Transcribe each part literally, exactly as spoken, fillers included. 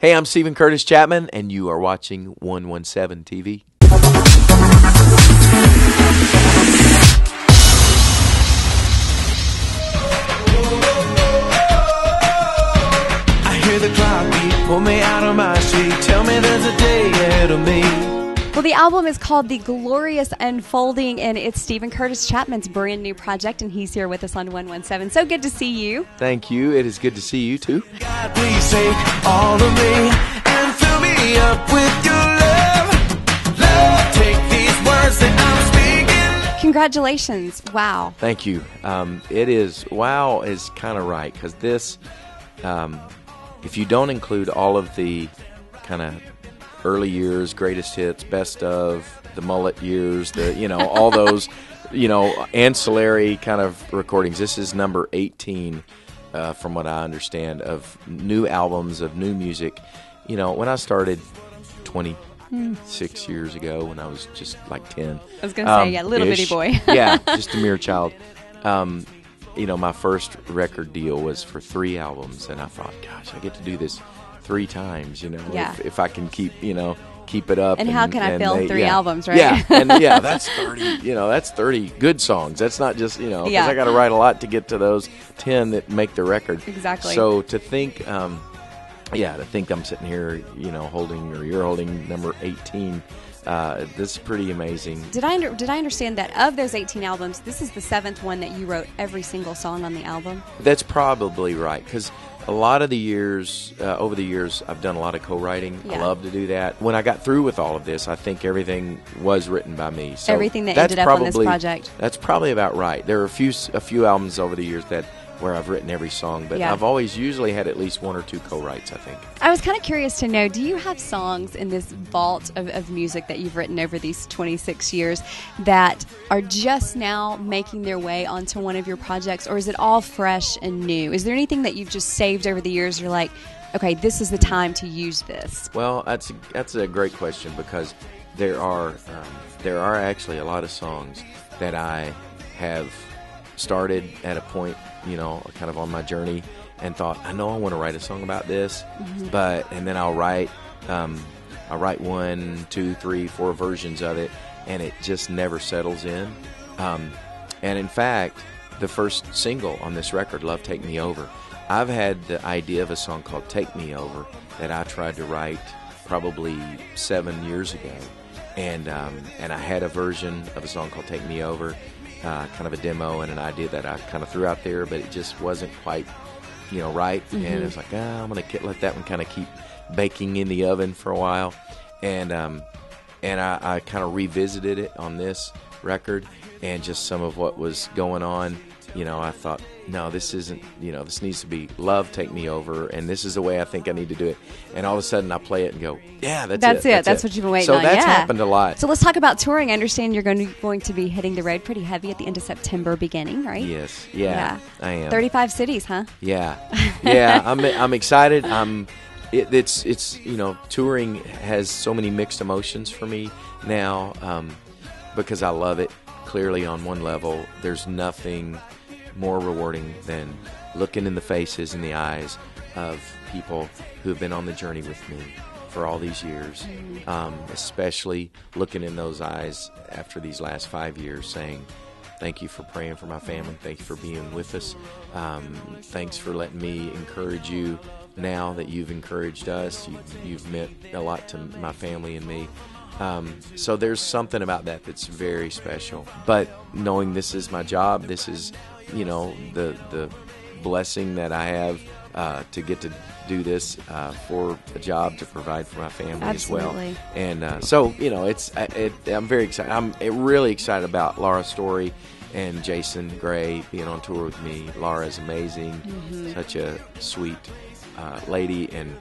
Hey, I'm Steven Curtis Chapman, and you are watching one seventeen T V. I hear the clock beat, pull me out of my seat, tell me there's a day ahead of me. Well, the album is called The Glorious Unfolding, and it's Steven Curtis Chapman's brand new project, and he's here with us on one seventeen. So good to see you. Thank you. It is good to see you, too. God, please take all of me and fill me up with your love. Love, take these words that I'm speaking. Congratulations. Wow. Thank you. Um, it is, wow is kind of right, because this, um, if you don't include all of the kind of early years, greatest hits, best of, the mullet years, the you know all those you know ancillary kind of recordings. This is number eighteen, uh, from what I understand, of new albums of new music. You know, when I started twenty-six mm. years ago, when I was just like ten. I was gonna um, say, yeah, little ish. bitty boy. Yeah, just a mere child. Um, you know, my first record deal was for three albums, and I thought, gosh, I get to do this three times, you know, yeah. if, if I can keep, you know, keep it up. And, and how can I fill they, three yeah. albums, right? Yeah, and yeah, that's thirty, you know, that's thirty good songs. That's not just, you know, because yeah. I got to write a lot to get to those ten that make the record. Exactly. So to think, um, yeah, to think I'm sitting here, you know, holding, or you're holding number eighteen, uh, this is pretty amazing. Did I under, did I understand that of those eighteen albums, this is the seventh one that you wrote every single song on the album? That's probably right, because a lot of the years, uh, over the years, I've done a lot of co-writing. Yeah. I love to do that. When I got through with all of this, I think everything was written by me. So everything that that's ended up probably, on this project. That's probably about right. There are a few a few albums over the years that where I've written every song, but yeah. I've always usually had at least one or two co-writes, I think. I was kind of curious to know, do you have songs in this vault of, of music that you've written over these twenty-six years that are just now making their way onto one of your projects, or is it all fresh and new? Is there anything that you've just saved over the years you're like, okay, this is the time to use this? Well, that's a, that's a great question, because there are um, there are actually a lot of songs that I have started at a point, you know, kind of on my journey, and thought, I know I want to write a song about this, mm-hmm. but and then I'll write, um, I'll write one, two, three, four versions of it, and it just never settles in. Um, and in fact, the first single on this record, "Love Take Me Over," I've had the idea of a song called "Take Me Over" that I tried to write probably seven years ago, and um, and I had a version of a song called "Take Me Over." Uh, kind of a demo and an idea that I kind of threw out there, but it just wasn't quite, you know, right. Mm-hmm. And it was like, ah, I'm going to let that one kind of keep baking in the oven for a while. And um, and I, I kind of revisited it on this record, and just some of what was going on, you know, I thought, no, this isn't, you know, this needs to be "Love Take Me Over," and this is the way I think I need to do it. And all of a sudden I play it and go, yeah, that's, that's it. it. That's, that's it. what you've been waiting so on. So that's yeah. happened a lot. So let's talk about touring. I understand you're going to, going to be hitting the road pretty heavy at the end of September beginning, right? Yes. Yeah, yeah. I am. thirty-five cities, huh? Yeah. Yeah, I'm I'm excited. I'm it, it's it's you know, touring has so many mixed emotions for me now, um, because I love it. Clearly, on one level, there's nothing more rewarding than looking in the faces and the eyes of people who have been on the journey with me for all these years, mm-hmm. um, especially looking in those eyes after these last five years saying, thank you for praying for my family, thank you for being with us, um, thanks for letting me encourage you now that you've encouraged us, you've, you've meant a lot to my family and me. Um, so there's something about that that's very special. But knowing this is my job, this is, you know, the the blessing that I have uh, to get to do this uh, for a job to provide for my family Absolutely. as well. And uh, so, you know, it's it, I'm very excited. I'm really excited about Laura's story and Jason Gray being on tour with me. Laura's amazing, mm-hmm. such a sweet uh, lady and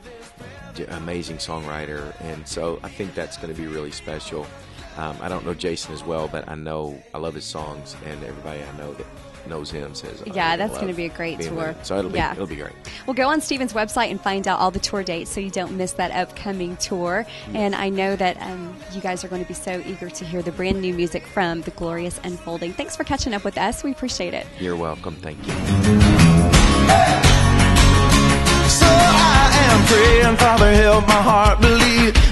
amazing songwriter, and so I think that's going to be really special. Um, I don't know Jason as well, but I know I love his songs, and everybody I know that knows him says, oh, yeah, that's going to be a great tour. So it'll be yeah. it'll be great. Well, go on Steven's website and find out all the tour dates so you don't miss that upcoming tour. Mm-hmm. And I know that um, you guys are going to be so eager to hear the brand new music from The Glorious Unfolding. Thanks for catching up with us. We appreciate it. You're welcome. Thank you. So I am praying, Father, help my heart believe